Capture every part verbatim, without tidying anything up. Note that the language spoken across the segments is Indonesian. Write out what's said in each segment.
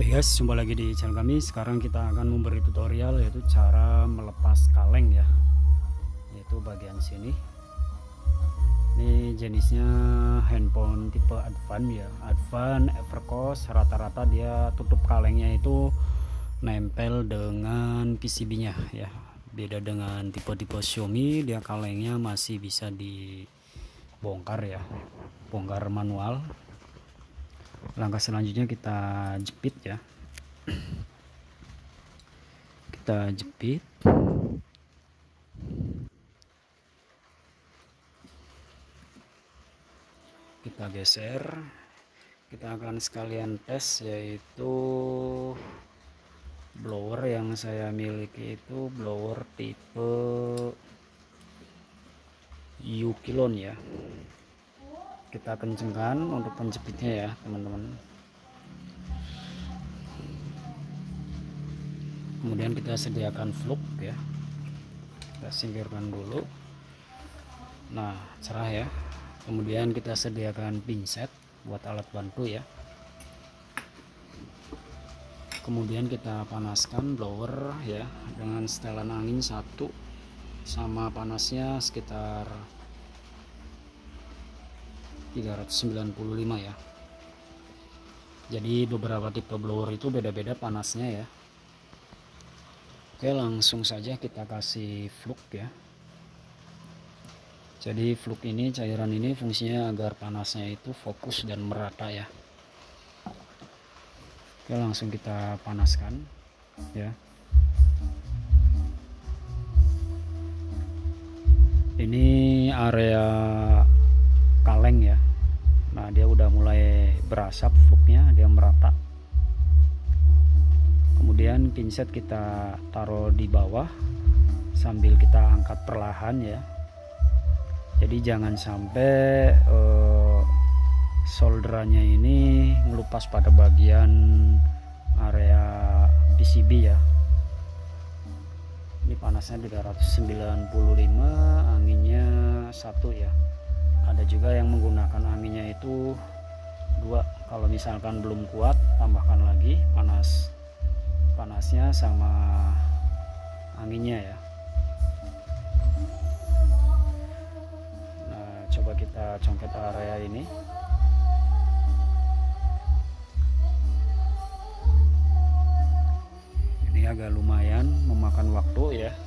Oke guys, jumpa lagi di channel kami. Sekarang kita akan memberi tutorial yaitu cara melepas kaleng ya, yaitu bagian sini. Ini jenisnya handphone tipe Advan ya, Advan, Evercost. Rata-rata dia tutup kalengnya itu nempel dengan P C B nya ya. Beda dengan tipe-tipe Xiaomi, dia kalengnya masih bisa dibongkar ya, bongkar manual. Langkah selanjutnya kita jepit ya, kita jepit, kita geser. Kita akan sekalian tes, yaitu blower yang saya miliki itu blower tipe Yukilon ya. Kita kencengkan untuk penjepitnya ya teman-teman. Kemudian kita sediakan fluk ya, kita singkirkan dulu. Nah, cerah ya. Kemudian kita sediakan pinset buat alat bantu ya. Kemudian kita panaskan blower ya dengan setelan angin satu, sama panasnya sekitar tiga ratus sembilan puluh lima ya. Jadi beberapa tipe blower itu beda-beda panasnya ya. Oke, langsung saja kita kasih fluk ya. Jadi fluk ini, cairan ini fungsinya agar panasnya itu fokus dan merata ya. Oke, langsung kita panaskan ya. Ini area kaleng ya. Nah, dia udah mulai berasap fluknya, dia merata. Kemudian pinset kita taruh di bawah sambil kita angkat perlahan ya. Jadi jangan sampai eh, solderannya ini ngelupas pada bagian area P C B ya. Ini panasnya tiga ratus sembilan puluh lima, anginnya satu ya. Ada juga yang menggunakan anginnya itu dua. Kalau misalkan belum kuat, tambahkan lagi panas panasnya sama anginnya ya. Nah, coba kita congket area ini. Ini agak lumayan memakan waktu ya.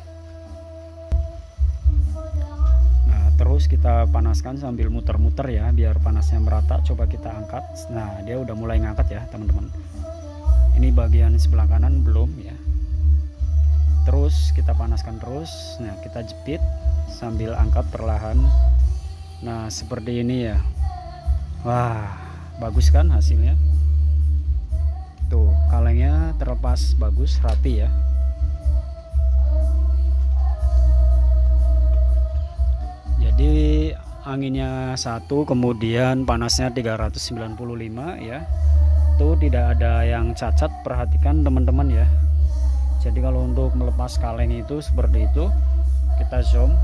Terus kita panaskan sambil muter-muter ya, biar panasnya merata. Coba kita angkat. Nah, dia udah mulai ngangkat ya teman-teman. Ini bagian sebelah kanan belum ya. Terus kita panaskan terus. Nah, kita jepit sambil angkat perlahan. Nah, seperti ini ya. Wah, bagus kan hasilnya? Tuh, kalengnya terlepas bagus, rapi ya. Jadi anginnya satu, kemudian panasnya tiga ratus sembilan puluh lima ya. Tuh, tidak ada yang cacat, perhatikan teman-teman ya. Jadi kalau untuk melepas kaleng itu seperti itu. Kita zoom.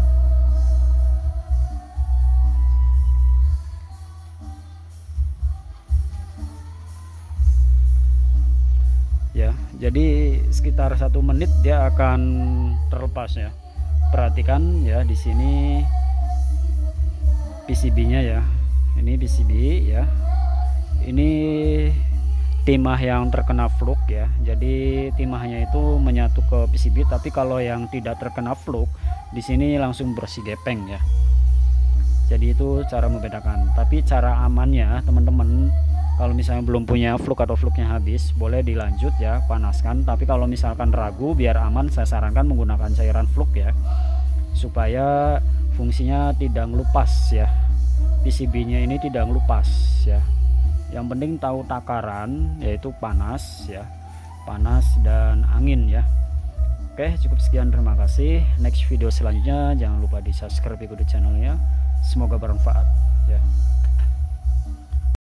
Ya, jadi sekitar satu menit dia akan terlepas ya. Perhatikan ya, di sini P C B nya ya. Ini P C B ya. Ini timah yang terkena fluk ya. Jadi timahnya itu menyatu ke P C B, tapi kalau yang tidak terkena fluk di sini langsung bersih gepeng ya. Jadi itu cara membedakan. Tapi cara amannya teman-teman, kalau misalnya belum punya fluk atau fluknya habis, boleh dilanjut ya, panaskan. Tapi kalau misalkan ragu, biar aman, saya sarankan menggunakan cairan fluk ya, supaya fungsinya tidak ngelupas ya, P C B nya ini tidak ngelupas ya. Yang penting tahu takaran, yaitu panas ya, panas dan angin ya. Oke, cukup sekian, terima kasih. Next video selanjutnya jangan lupa di subscribe, ikuti channelnya. Semoga bermanfaat ya.